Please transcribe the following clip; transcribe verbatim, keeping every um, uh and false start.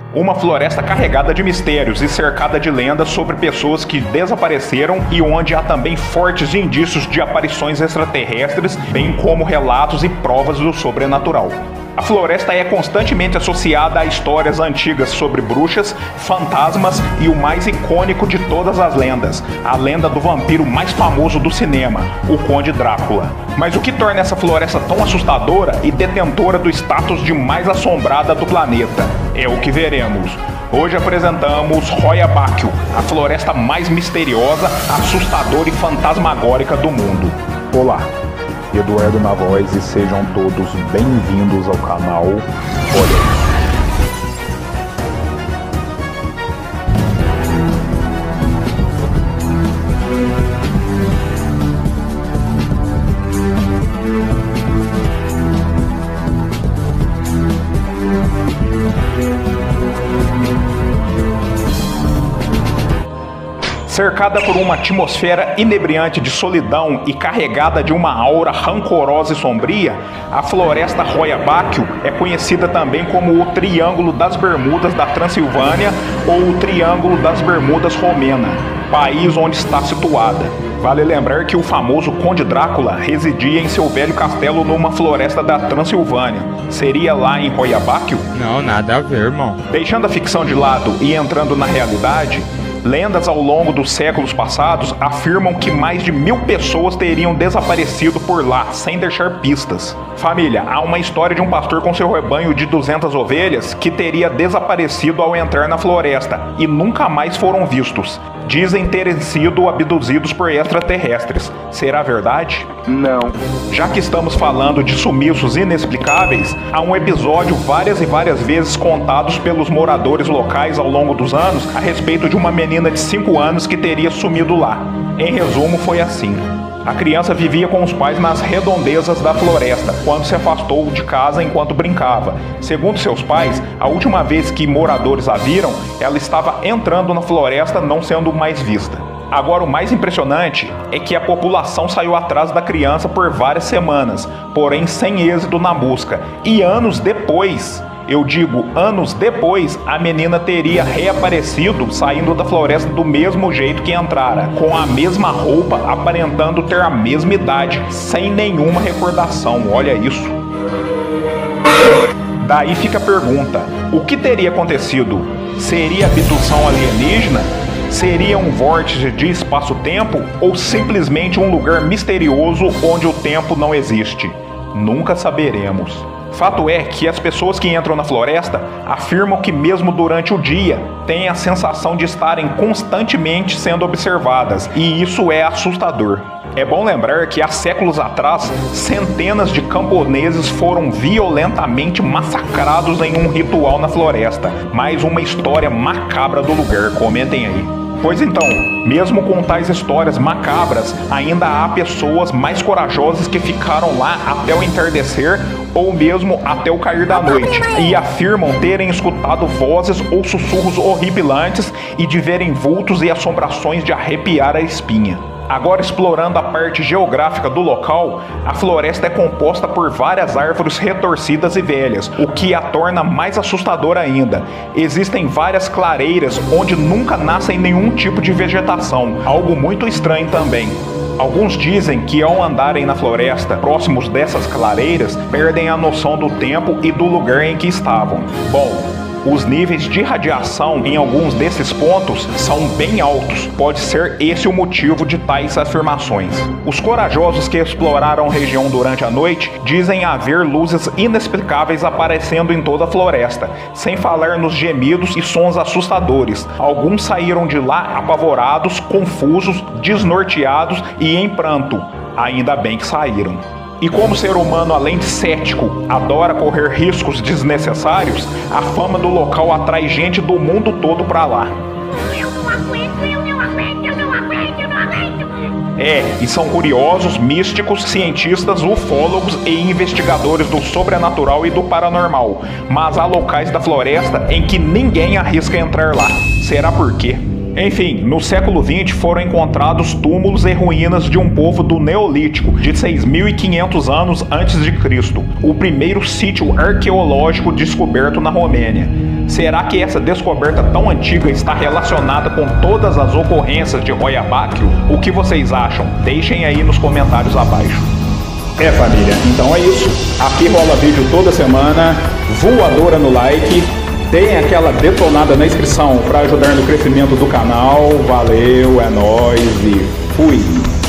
Uma floresta carregada de mistérios e cercada de lendas sobre pessoas que desapareceram e onde há também fortes indícios de aparições extraterrestres, bem como relatos e provas do sobrenatural. A floresta é constantemente associada a histórias antigas sobre bruxas, fantasmas e o mais icônico de todas as lendas, a lenda do vampiro mais famoso do cinema, o Conde Drácula. Mas o que torna essa floresta tão assustadora e detentora do status de mais assombrada do planeta? É o que veremos. Hoje apresentamos Rhoyabhachio, a floresta mais misteriosa, assustadora e fantasmagórica do mundo. Olá, Eduardo na voz e sejam todos bem-vindos ao canal Olha Isso. Cercada por uma atmosfera inebriante de solidão e carregada de uma aura rancorosa e sombria, a floresta Rhoyabhachio é conhecida também como o Triângulo das Bermudas da Transilvânia ou o Triângulo das Bermudas Romena, país onde está situada. Vale lembrar que o famoso Conde Drácula residia em seu velho castelo numa floresta da Transilvânia. Seria lá em Rhoyabhachio? Não, nada a ver, irmão. Deixando a ficção de lado e entrando na realidade, lendas ao longo dos séculos passados afirmam que mais de mil pessoas teriam desaparecido por lá, sem deixar pistas. Família, há uma história de um pastor com seu rebanho de duzentas ovelhas que teria desaparecido ao entrar na floresta e nunca mais foram vistos. Dizem terem sido abduzidos por extraterrestres. Será verdade? Não. Já que estamos falando de sumiços inexplicáveis, há um episódio várias e várias vezes contados pelos moradores locais ao longo dos anos a respeito de uma menina de cinco anos que teria sumido lá. Em resumo, foi assim. A criança vivia com os pais nas redondezas da floresta, quando se afastou de casa enquanto brincava. Segundo seus pais, a última vez que moradores a viram, ela estava entrando na floresta, não sendo mais vista. Agora, o mais impressionante é que a população saiu atrás da criança por várias semanas, porém sem êxito na busca. E anos depois, eu digo anos depois, a menina teria reaparecido saindo da floresta do mesmo jeito que entrara, com a mesma roupa, aparentando ter a mesma idade, sem nenhuma recordação. Olha isso. Daí fica a pergunta: o que teria acontecido? Seria abdução alienígena? Seria um vórtice de espaço-tempo ou simplesmente um lugar misterioso onde o tempo não existe? Nunca saberemos. Fato é que as pessoas que entram na floresta afirmam que mesmo durante o dia têm a sensação de estarem constantemente sendo observadas, e isso é assustador. É bom lembrar que há séculos atrás, centenas de camponeses foram violentamente massacrados em um ritual na floresta. Mais uma história macabra do lugar, comentem aí. Pois então, mesmo com tais histórias macabras, ainda há pessoas mais corajosas que ficaram lá até o entardecer ou mesmo até o cair da noite e afirmam terem escutado vozes ou sussurros horripilantes e de verem vultos e assombrações de arrepiar a espinha. Agora, explorando a parte geográfica do local, a floresta é composta por várias árvores retorcidas e velhas, o que a torna mais assustadora ainda. Existem várias clareiras onde nunca nascem nenhum tipo de vegetação, algo muito estranho também. Alguns dizem que ao andarem na floresta, próximos dessas clareiras, perdem a noção do tempo e do lugar em que estavam. Bom, os níveis de radiação em alguns desses pontos são bem altos. Pode ser esse o motivo de tais afirmações. Os corajosos que exploraram a região durante a noite dizem haver luzes inexplicáveis aparecendo em toda a floresta, sem falar nos gemidos e sons assustadores. Alguns saíram de lá apavorados, confusos, desnorteados e em pranto. Ainda bem que saíram. E como o ser humano, além de cético, adora correr riscos desnecessários, a fama do local atrai gente do mundo todo pra lá. Eu não aguento, eu não aguento, eu não aguento, eu não aguento. É, e são curiosos, místicos, cientistas, ufólogos e investigadores do sobrenatural e do paranormal. Mas há locais da floresta em que ninguém arrisca entrar lá. Será por quê? Enfim, no século vinte foram encontrados túmulos e ruínas de um povo do Neolítico, de seis mil e quinhentos anos antes de Cristo, o primeiro sítio arqueológico descoberto na Romênia. Será que essa descoberta tão antiga está relacionada com todas as ocorrências de Roy Abáquio? O que vocês acham? Deixem aí nos comentários abaixo. É, família, então é isso. Aqui rola vídeo toda semana, voadora no like, deem aquela detonada na inscrição para ajudar no crescimento do canal. Valeu, é nóis e fui!